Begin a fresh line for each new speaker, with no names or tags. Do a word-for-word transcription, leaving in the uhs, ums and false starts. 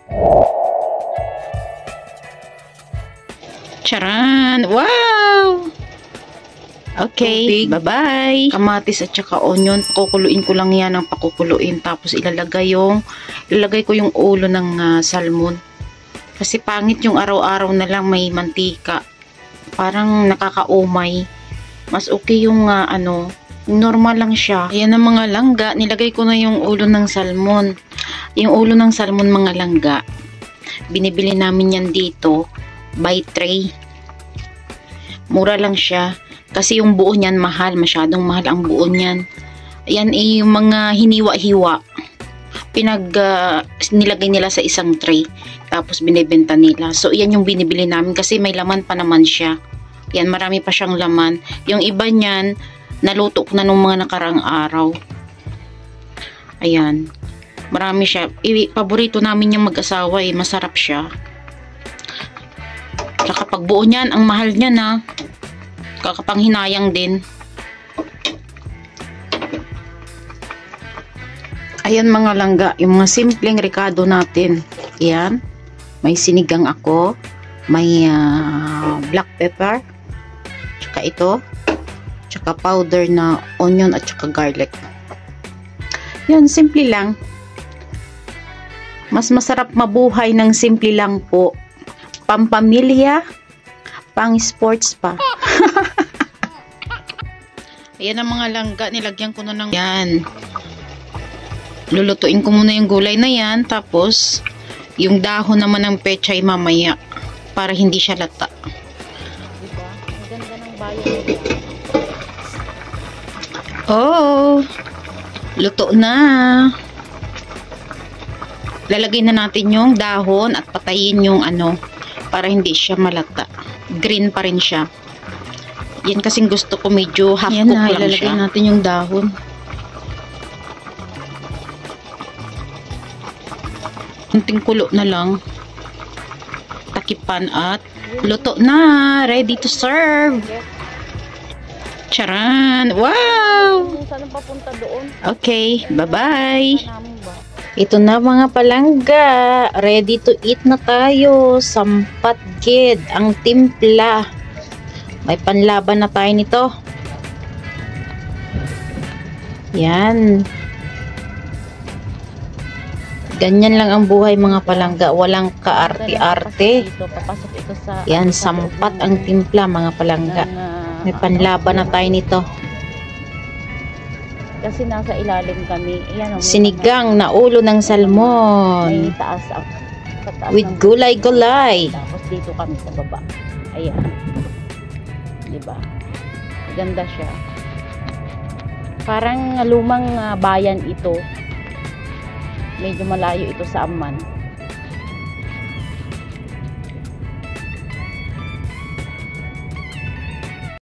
Charan! Wow! Okay, bye-bye. Kamatis at saka onion. Pakukuluin ko lang yan ng pakukuluin. Tapos ilalagay yung, ilalagay ko yung ulo ng uh, salmon. Kasi pangit yung araw-araw na lang may mantika. Parang nakakaumay. Mas okay yung uh, ano, normal lang siya. Ayan ang mga langga. Nilagay ko na yung ulo ng salmon. Yung ulo ng salmon mga langga. Binibili namin yan dito by tray. Mura lang siya. Kasi yung buo niyan mahal, masyadong mahal ang buo niyan. Ayan ay yung mga hiniwa-hiwa. Pinag uh, nilagay nila sa isang tray, tapos binebenta nila. So yan yung binibili namin kasi may laman pa naman siya. Yan, marami pa siyang laman. Yung iba niyan, naluto ko na nung mga nakarang araw. Ayan. Marami siya. I paborito namin yung mag-asawa eh, masarap siya. Saka pag buo niyan, ang mahal niya na. Kakapanghinayang din. Ayan mga langga, yung mga simpleng rekado natin. Ayan, may sinigang ako, may uh, black pepper, tsaka ito, tsaka powder na onion at tsaka garlic. Yan, simple lang. Mas masarap mabuhay ng simple lang po. Pampamilya, pang sports pa. Ayan ang mga langga, nilagyan ko na ng yan. Lulutuin ko muna yung gulay na yan, tapos yung dahon naman ng pechay mamaya para hindi siya lata. Diba? Ang ganda ng bayan. Oh, luto na. Lalagay na natin yung dahon at patayin yung ano para hindi siya malata. Green pa rin siya. Yan kasing gusto ko, medyo half cook lang siya. Ilalagay natin yung dahon. Kunting kulo na lang. Takipan at luto na. Ready to serve. Charan! Wow! Saan papunta doon? Okay, bye-bye. Ito na mga palangga. Ready to eat na tayo. Sampat gid ang timpla. May panlaban na tayo nito. Yan. Ganyan lang ang buhay mga palangga. Walang kaarte-arte. Yan, sampat ang timpla mga palangga. May panlaban na tayo nito.
Kasi nasa ilalim kami. Yan,
sinigang na ulo ng salmon.
May taas, taas
with gulay-gulay.
Tapos dito kami sa baba. Ayan. Diba? Ganda siya. Parang lumang uh, bayan ito. Medyo malayo ito sa Amman.